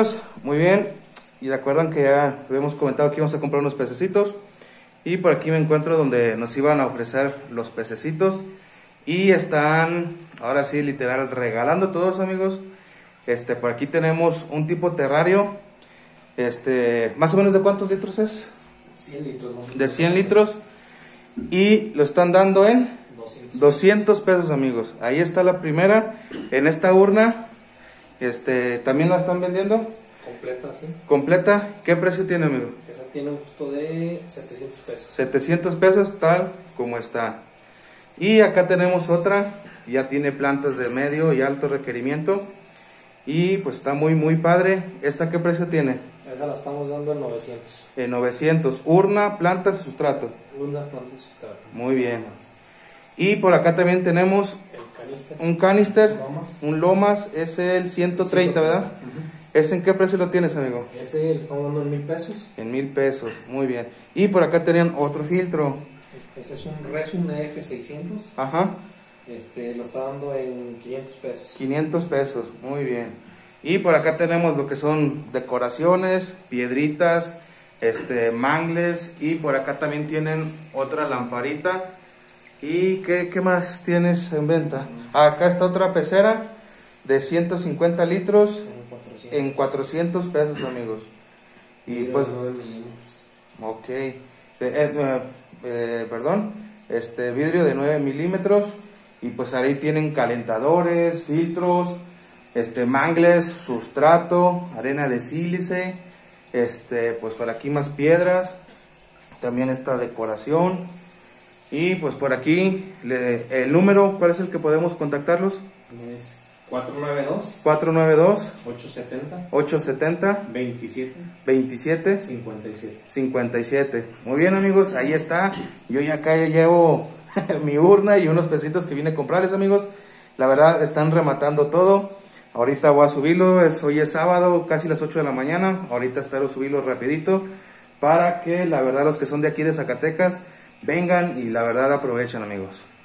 amigos, muy bien. Y de acuerdo que ya habíamos comentado que íbamos a comprar unos pececitos. Y por aquí me encuentro donde nos iban a ofrecer los pececitos. Y están, ahora sí, literal, regalando todos, amigos. Por aquí tenemos un tipo terrario. Más o menos, ¿de cuántos litros es? 100 litros. ¿No? De 100 litros. Y lo están dando en 200 pesos, amigos. Ahí está la primera. En esta urna. También la están vendiendo. Completa, sí. Completa. ¿Qué precio tiene, amigo? Esa tiene un costo de 700 pesos. 700 pesos, tal como está. Y acá tenemos otra. Ya tiene plantas de medio y alto requerimiento. Y pues está muy, muy padre. ¿Esta qué precio tiene? Esa la estamos dando en 900. En 900. Urna, plantas y sustrato. Una planta y sustrato. Muy bien. Y por acá también tenemos un canister, un Lomas, es el 130, ¿verdad? ¿Ese en qué precio lo tienes, amigo? Ese lo estamos dando en 1000 pesos. En 1000 pesos, muy bien. Y por acá tenían otro filtro. Ese es un Resum F600. Ajá. Lo está dando en 500 pesos. 500 pesos, muy bien. Y por acá tenemos lo que son decoraciones, piedritas, mangles. Y por acá también tienen otra lamparita. ¿Y qué más tienes en venta? Acá está otra pecera de 150 litros en 400 pesos, amigos. Y pues, ok, perdón, vidrio de 9 milímetros. Y pues ahí tienen calentadores, filtros, mangles, sustrato, arena de sílice, pues por aquí más piedras, también esta decoración. Y pues por aquí, el número, ¿cuál es el que podemos contactarlos? Es 492 492 870 870 27 27 57. 57. Muy bien, amigos, ahí está. Yo ya acá llevo mi urna y unos pesitos que vine a comprarles, amigos. La verdad, están rematando todo. Ahorita voy a subirlo, hoy es sábado, casi las 8 de la mañana. Ahorita espero subirlo rapidito para que, la verdad, los que son de aquí de Zacatecas vengan y la verdad aprovechen, amigos.